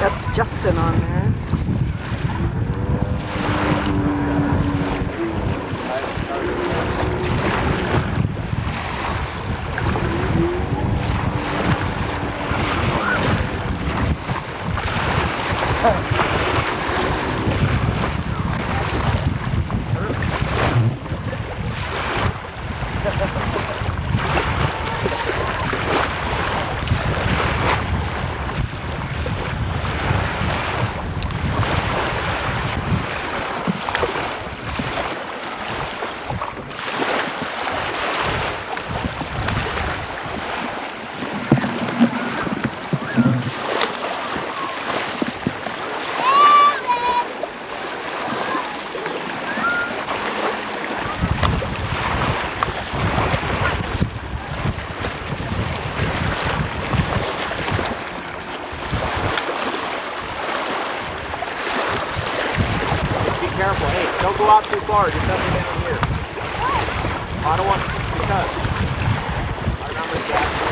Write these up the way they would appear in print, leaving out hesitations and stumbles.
That's Justin on there. Careful, hey, don't go out too far, just up and down here. I don't want to touch. I remember that.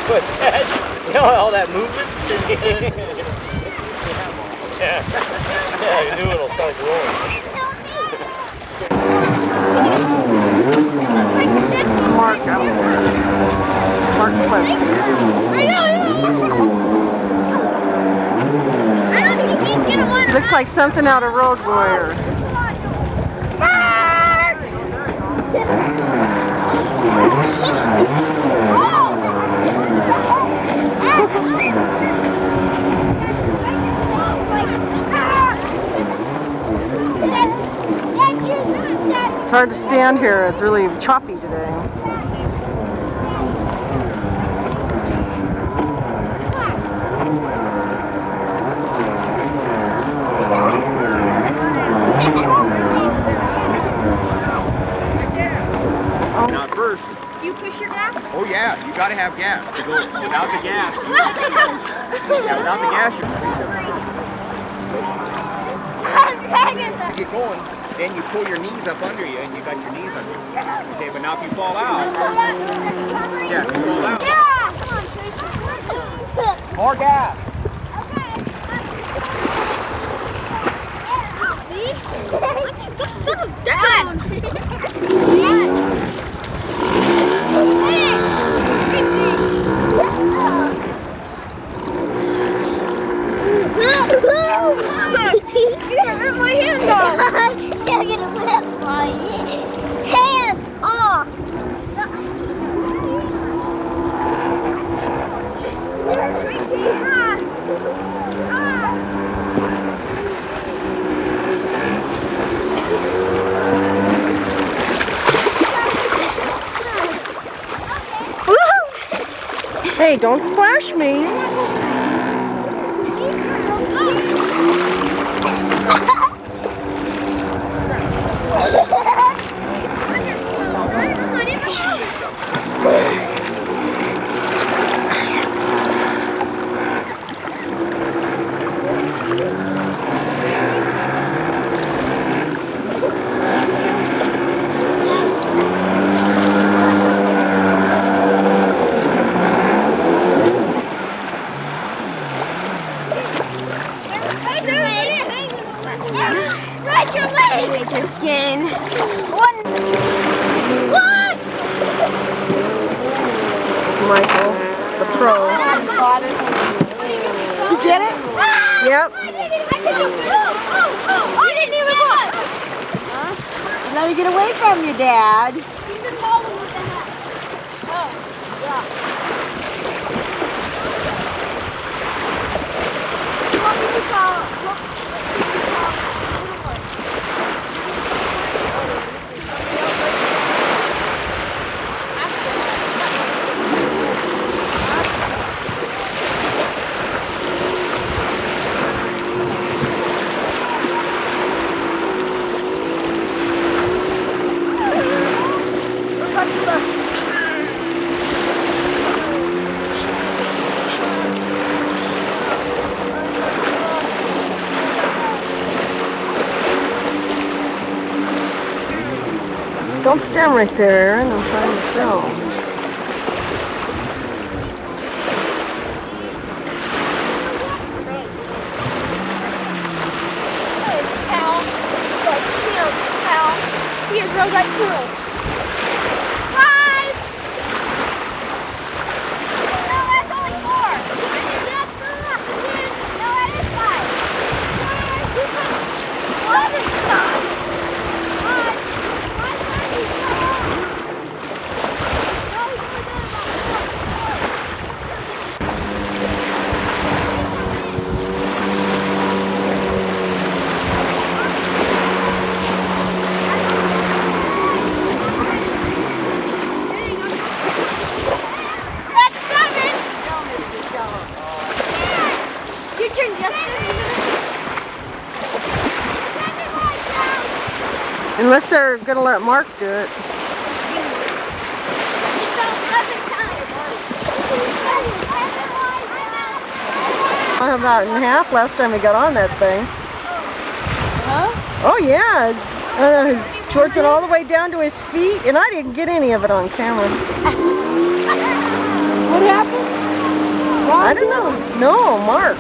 But you know all that movement? Yeah. Yeah, you knew it'll start rolling. Mark up there. Mark Pleasant. Looks like something out of Road Warrior. It's hard to stand here. It's really choppy today. Now first. Do you push your gas? Oh yeah, you gotta have gas. Without the gas. Yeah, without the gas, you get going. Then you pull your knees up under you, and you got your knees under you. Okay, but now if you fall out, yeah, if you fall out. Yeah! Come on, Tracy. More gas. See? Go settle down. Hey, Tracy. You're gonna rip my hand off. You're gonna rip my hand off. Tracy, Hey, don't splash me. Right your leg! Make your skin. What? Michael, the pro. Did you get it? Yep. I didn't even look! Let me get away from you, Dad. He's a tall one with the hat. Oh, yeah. Don't stand right there, Aaron. I'm trying to film. Al, like him, Al. He is real like cool. 5! No, that's only 4. No, that is 5. What is that? Unless they're going to let Mark do it. About in half last time he got on that thing. Huh? Oh yeah, his shorts went all the way down to his feet, and I didn't get any of it on camera. What happened? I don't know. No, Mark.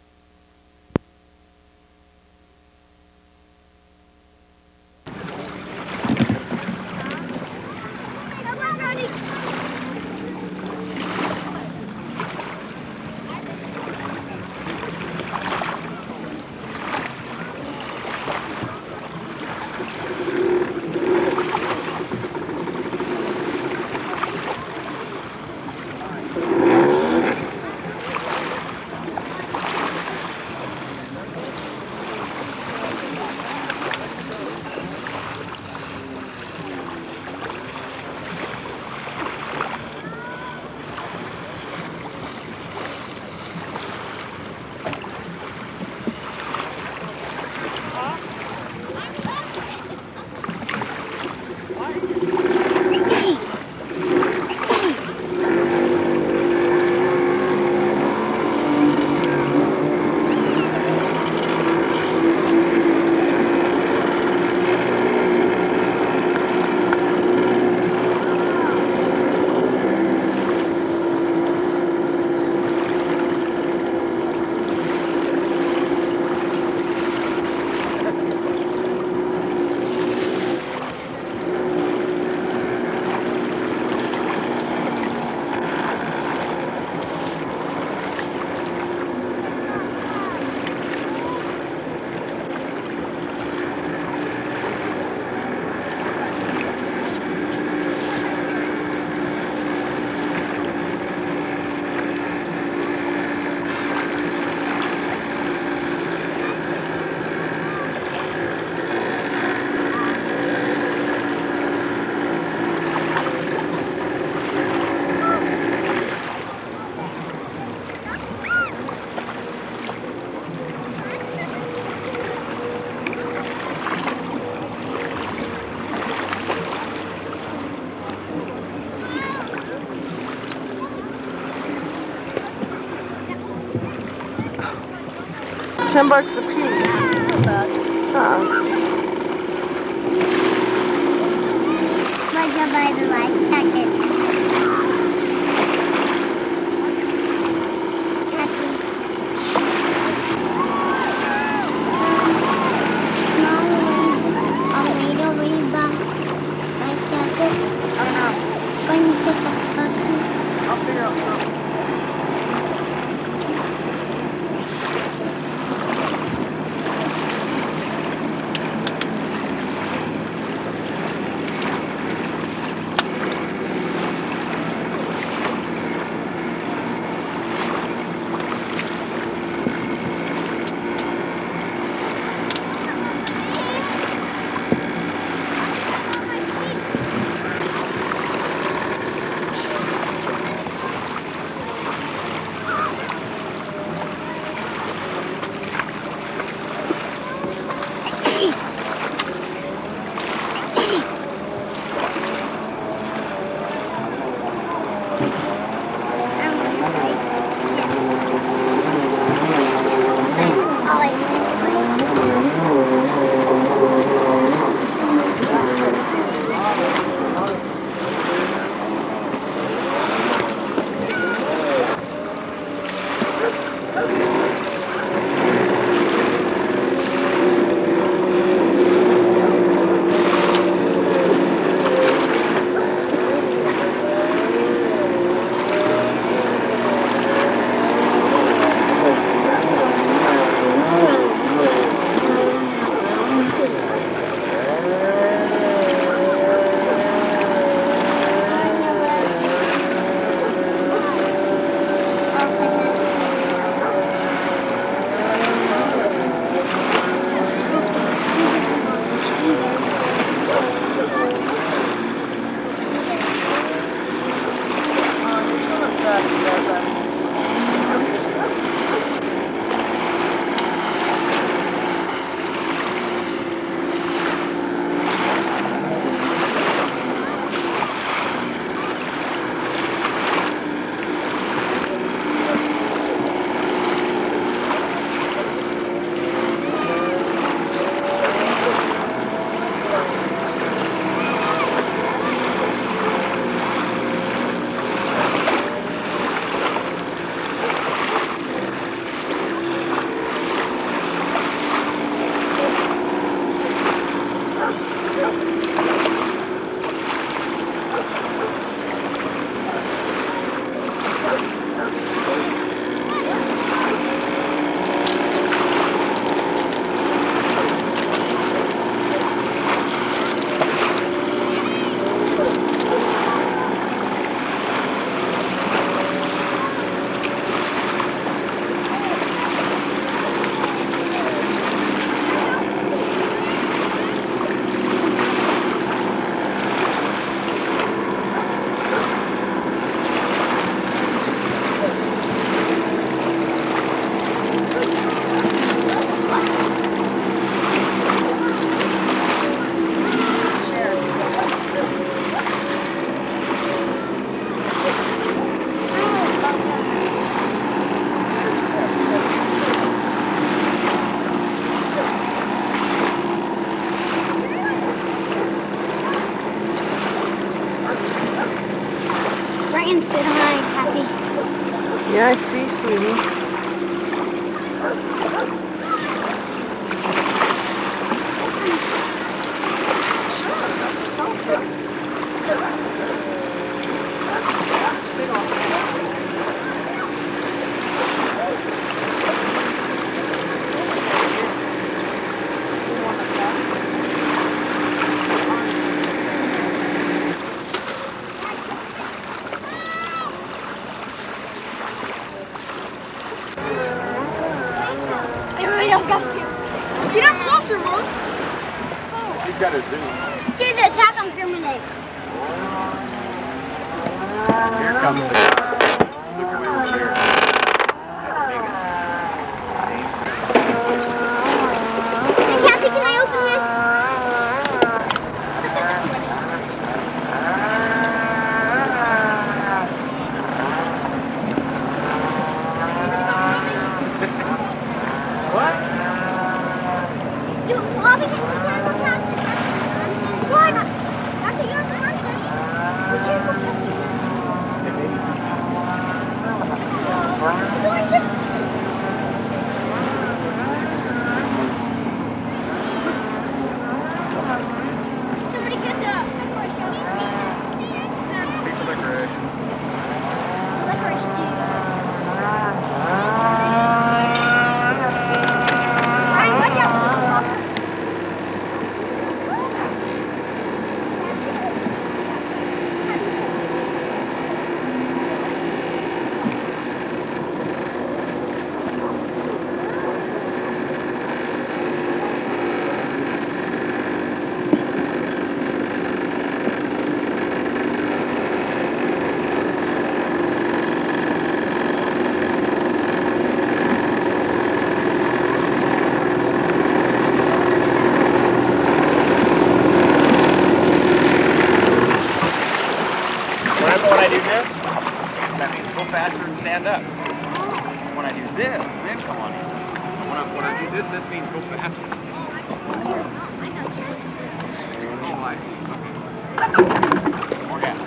$10 a piece. Like to buy the life jacket. I'll wait over you back. Life jacket. I don't know. When you pick up the button. I'll figure out something. Ian's good hunting, Kathy. Yeah, I see, sweetie. Everybody else got scared. Get up closer, Mom. He's got a zoom. See the attack on Terminator. Here comes the car. Look away over there. Hey, Kathy, can I open this? What? You, Bobby, can you look at this? What? That's what you're running, Daddy. We can't go past the test. It's like this. Somebody get the licorice, shall we? Piece of licorice. Licorice, dude. Ryan, watch out. Remember when I do this? That means go faster and stand up. When I do this, then come on in. When I do this, this means go faster. Oh, I see. Okay. More gas.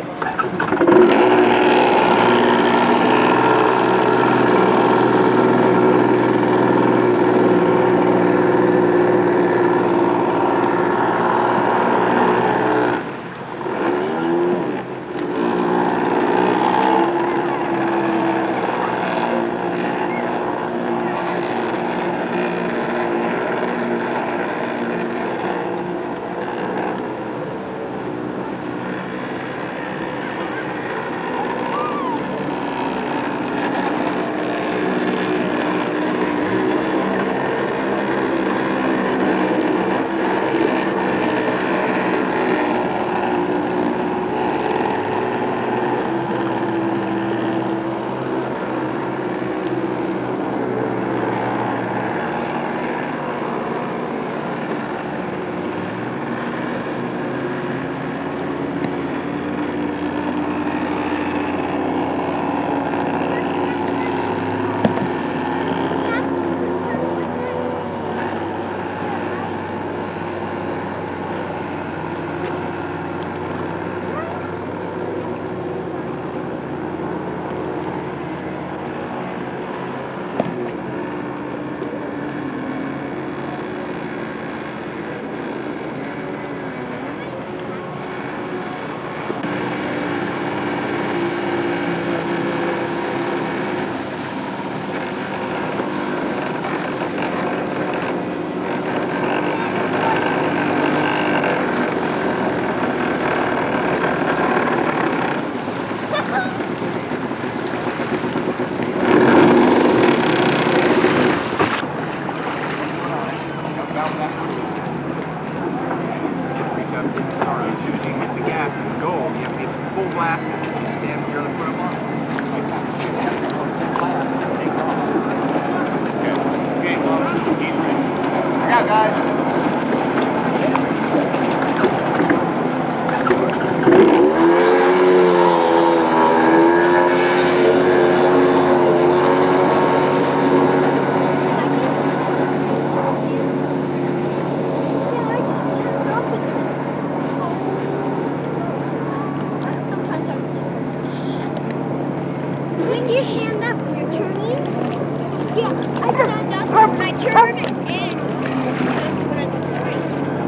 Yeah, I stand up and I turn and that's when I go straight.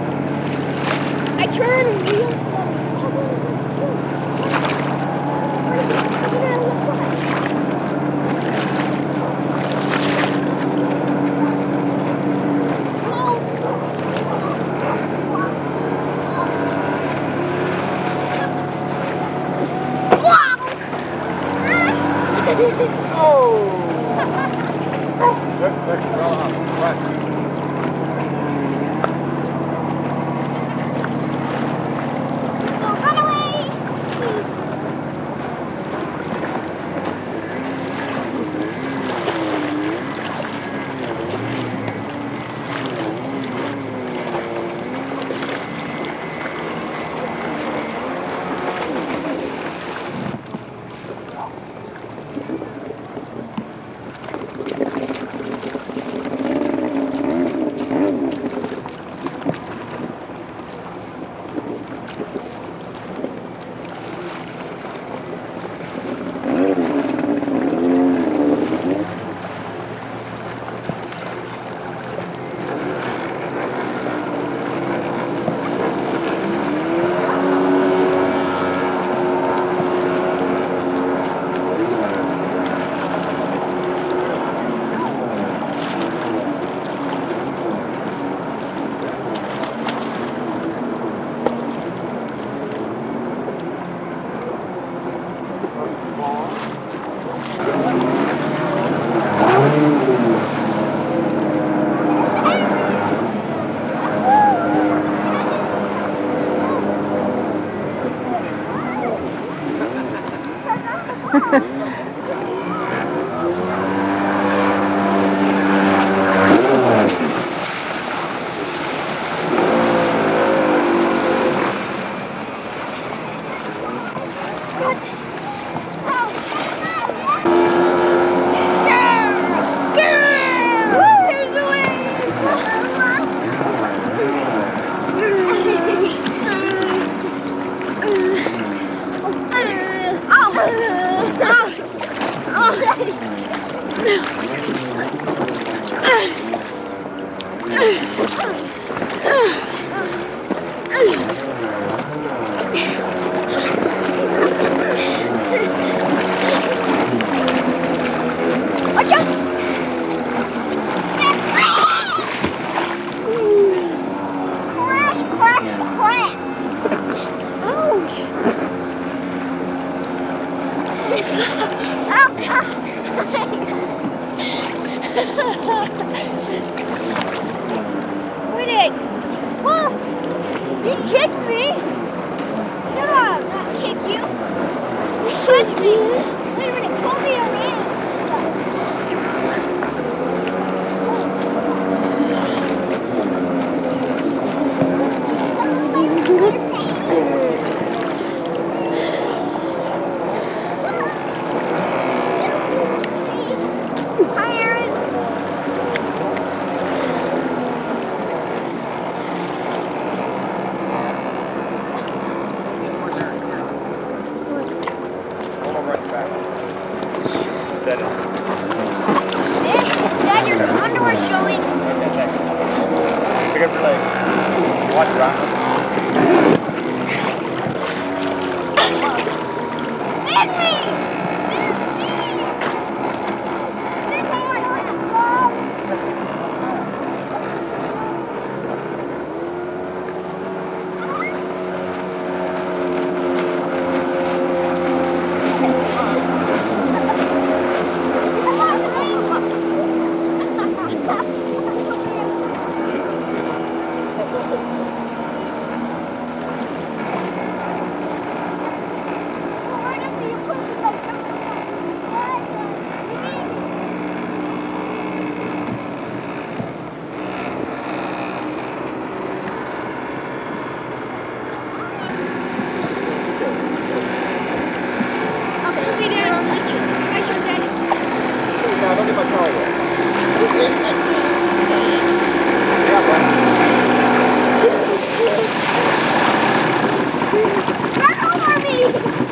I turn real slow. What's it gonna look like?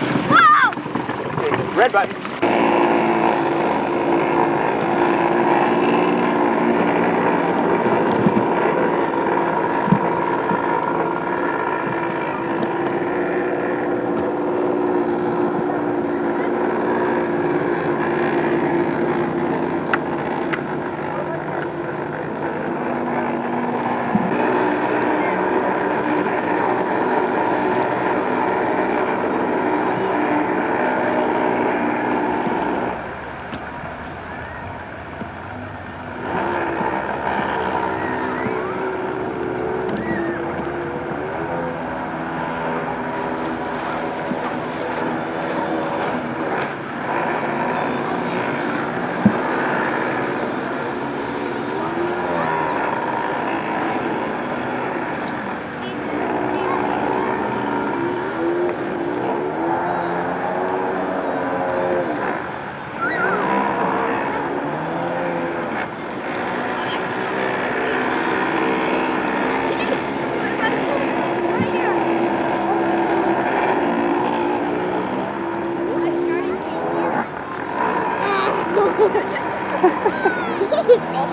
Red button.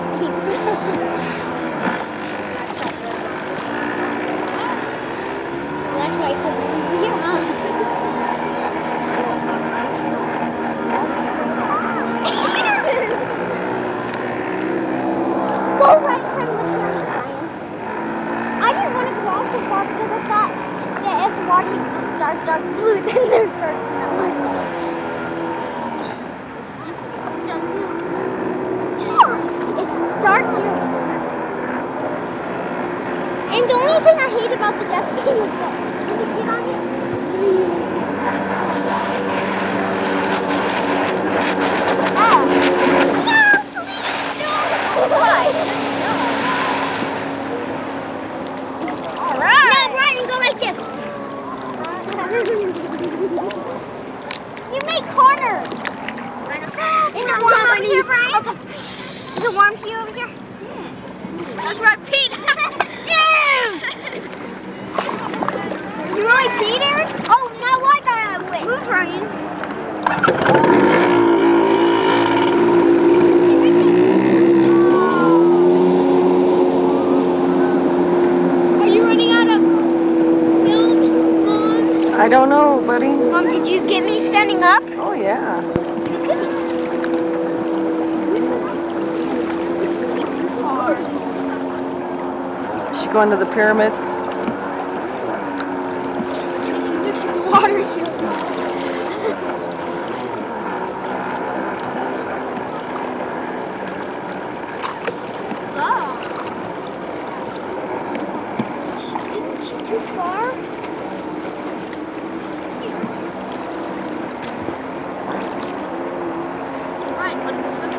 That's why it's so Go right in front of the camera, Ryan. I didn't want to go out so far because I thought that if the water's dark blue, then there's sharks in that water. It's dark here. And the only thing I hate about the jet ski is that when you get on it, Alright. No, Ryan, go like this. You make corners. Is it warm over here, Brian? Is it warm to you over here? That's right, Pete. You really peed, Aaron? Oh, now I got a win. Move, Ryan. Are you running out of film, Mom? I don't know, buddy. Mom, did you get me standing up? Oh, yeah. Is she going to the pyramid? She looks at the water. Isn't she too far? Right, what is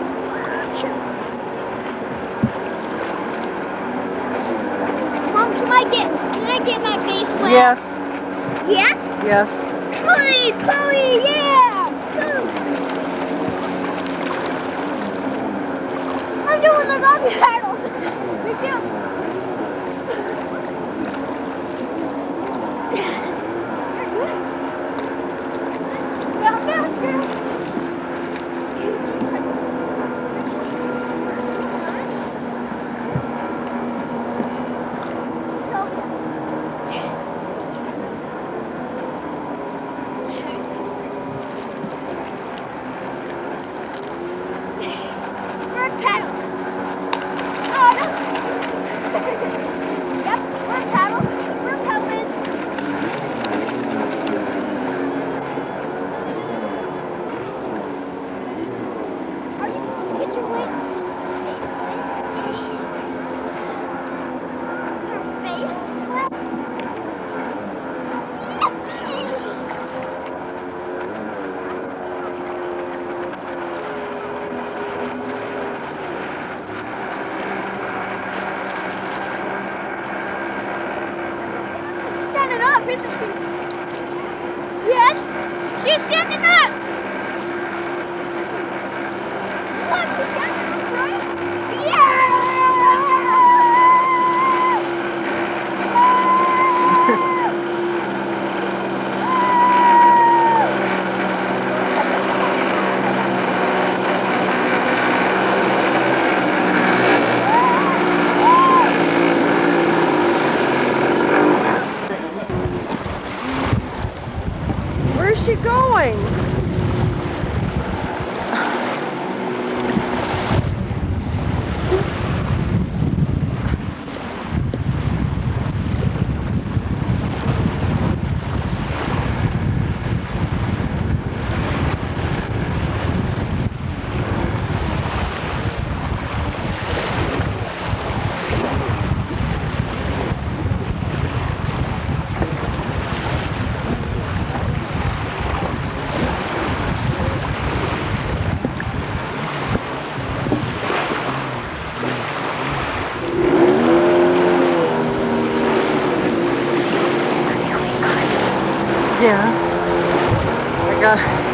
Mom, can I get my face wet? Yes. Yes? Yes. Pulley, yeah! I'm doing the dog paddle. Me too. Now faster. Front paddle. Oh no. Yep, front paddle. Front paddle is. Are you supposed to get your weight? Your face wet? Standing up, isn't she? Yes, she's standing up. Look, she's standing up, right? Yeah! Where's she going? Yes. I got